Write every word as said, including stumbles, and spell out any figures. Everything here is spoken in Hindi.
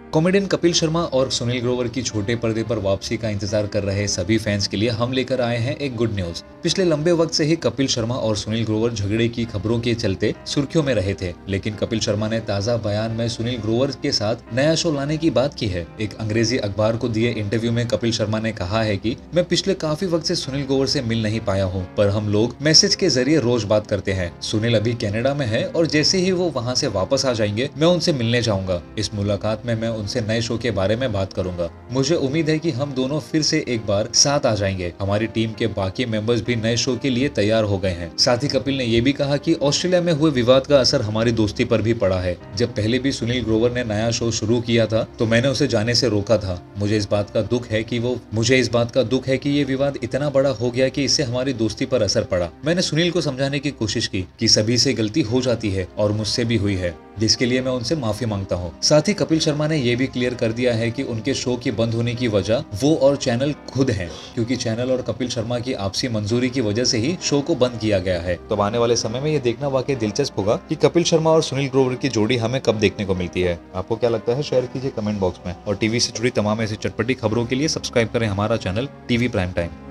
कॉमेडियन कपिल शर्मा और सुनील ग्रोवर की छोटे पर्दे पर वापसी का इंतजार कर रहे सभी फैंस के लिए हम लेकर आए हैं एक गुड न्यूज। पिछले लंबे वक्त से ही कपिल शर्मा और सुनील ग्रोवर झगड़े की खबरों के चलते सुर्खियों में रहे थे, लेकिन कपिल शर्मा ने ताजा बयान में सुनील ग्रोवर के साथ नया शो लाने की बात की है। एक अंग्रेजी अखबार को दिए इंटरव्यू में कपिल शर्मा ने कहा है कि मैं पिछले काफी वक्त से सुनील ग्रोवर से मिल नहीं पाया हूँ, पर हम लोग मैसेज के जरिए रोज बात करते हैं। सुनील अभी कनाडा में है और जैसे ही वो वहाँ से वापस आ जाएंगे मैं उनसे मिलने जाऊंगा। इस मुलाकात में मैं उनसे नए शो के बारे में बात करूंगा। मुझे उम्मीद है कि हम दोनों फिर से एक बार साथ आ जाएंगे। हमारी टीम के बाकी मेंबर्स भी नए शो के लिए तैयार हो गए हैं। साथ ही कपिल ने यह भी कहा कि ऑस्ट्रेलिया में हुए विवाद का असर हमारी दोस्ती पर भी पड़ा है। जब पहले भी सुनील ग्रोवर ने नया शो शुरू किया था तो मैंने उसे जाने से रोका था। मुझे इस बात का दुख है कि वो मुझे इस बात का दुख है कि ये विवाद इतना बड़ा हो गया कि इससे हमारी दोस्ती पर असर पड़ा। मैंने सुनील को समझाने की कोशिश की कि सभी से गलती हो जाती है और मुझसे भी हुई है, जिसके लिए मैं उनसे माफी मांगता हूँ। साथ ही कपिल शर्मा ने यह भी क्लियर कर दिया है कि उनके शो की बंद होने की वजह वो और चैनल खुद हैं, क्योंकि चैनल और कपिल शर्मा की आपसी मंजूरी की वजह से ही शो को बंद किया गया है। तो आने वाले समय में ये देखना वाकई दिलचस्प होगा कि कपिल शर्मा और सुनील ग्रोवर की जोड़ी हमें कब देखने को मिलती है। आपको क्या लगता है, शेयर कीजिए कमेंट बॉक्स में। और टीवी से जुड़ी तमाम ऐसी चटपटी खबरों के लिए सब्सक्राइब करें हमारा चैनल टीवी प्राइम टाइम।